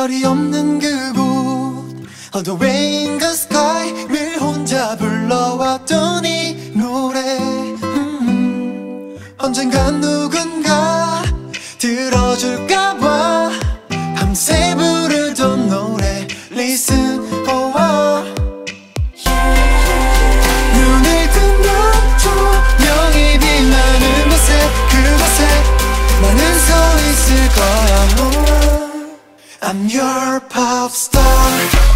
별이 없는 그곳 All the way in the sky 늘 혼자 불러왔던 이 노래 언젠간 누군가 들어줄까봐 밤새 부르던 노래 Listen, oh, oh. 눈을 뜨면 조명이 빛나는 곳에 그곳에 나는 서 있을 거야 oh. I'm your pop star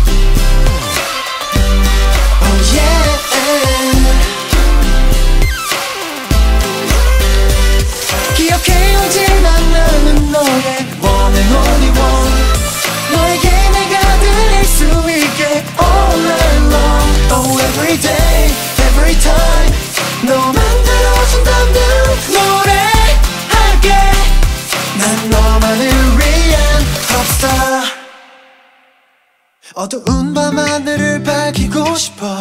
Oh yeah 기억해 언제나 나는 너의 one and only one 너에게 내가 들릴 수 있게 all night long Oh every day, every time 너만 들어준다면 노래할게 난 너만을 위한 popstar 어두운 밤하늘을 밝히고 싶어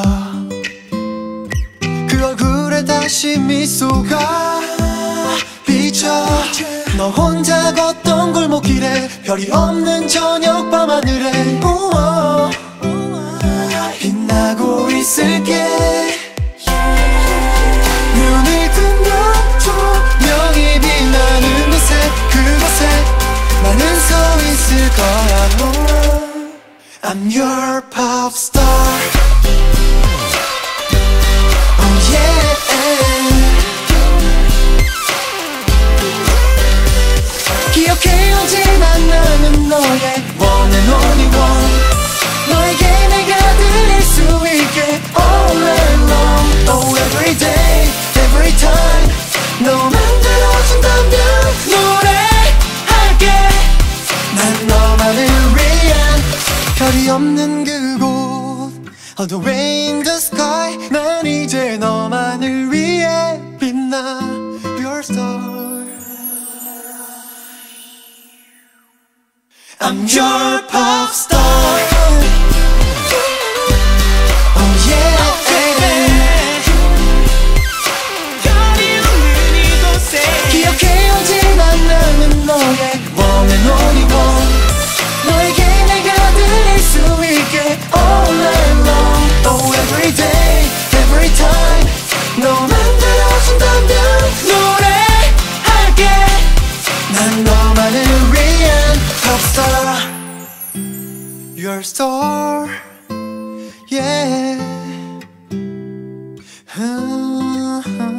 그 얼굴에 다시 미소가 비쳐 너 혼자 걷던 골목길에 별이 없는 저녁 밤하늘에 우와 빛나고 있을게 눈을 뜨면 조명이 빛나는 곳에 그곳에 나는 서 있을 거야 우와. I'm your pop star Oh yeah 기억해 언제나 나는 너의 one and only one 너에게 내가 들릴 수 있게 all night long Oh every day, every time 너만 들어준다면 노래할게 난 너만을 위한 별이 없는 그곳 All the way in the sky 난 이제 너만을 위해 빛나 Your star I'm your pop star Oh yeah 별이 없는 이곳에 기억해 언제나 나는 너의 one and only one 너에게 내가 들릴 수 있게 all night long Oh every day, every time 너만 들어준다면 노래할게 난 너만을 위한 popstar Your star Yeah